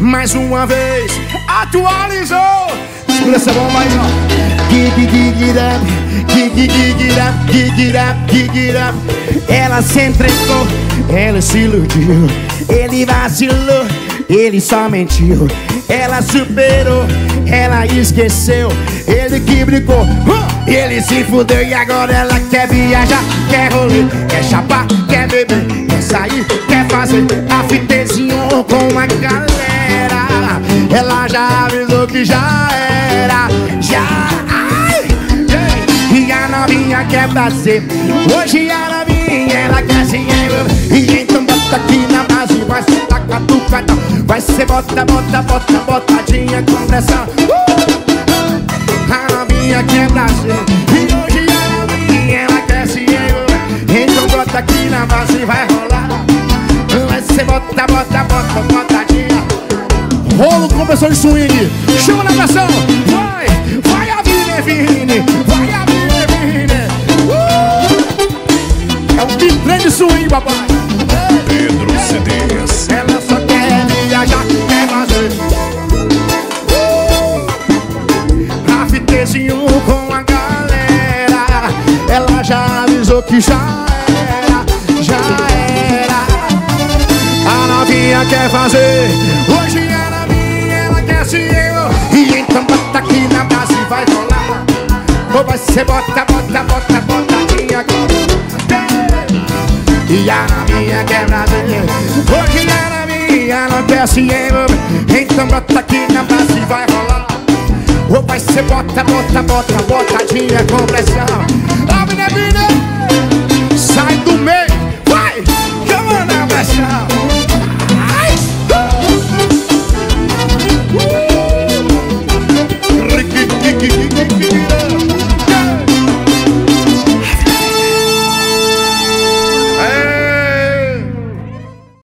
mais uma vez atualizou. Segura essa bomba aí, ó. Gig it up. Ela se entregou, ela se iludiu, ele vacilou, ele só mentiu. Ela superou, ela esqueceu, ele que brigou, ele se fudeu. E agora ela quer viajar, quer rolê, quer chapar, quer beber, quer sair, quer fazer afitezinho com a galera. Ela já avisou que já era, já. E a novinha quer fazer, hoje a novinha ela quer se envolver. E então bota aqui na base, vai ser taca-tuca-tão, vai ser botadinha com pressão. A novinha quer fazer, e hoje a novinha ela quer se envolver. Então bota aqui na base, vai rolar, vai ser botadinha. Rolo com pressão de swing, chama na pressão, vai Ávine Vinny, vai Ávine Vinny. É um big trem swing, papai. Pedro CDs. Ela só quer viajar, quer fazer afitezinho com a galera. Ela já avisou que já era, já era. A novinha quer fazer, hoje a novinha ela quer se envolver. E então bota aqui na base, vai rolar, ou vai ser botadinha com. E a novinha quer fazer, hoje a novinha não quer se envolver. Então bota aqui na base, vai rolar, ou vai ser botadinha com pressão. Ávine Vinny, sai do meio, vai, chama na pressão.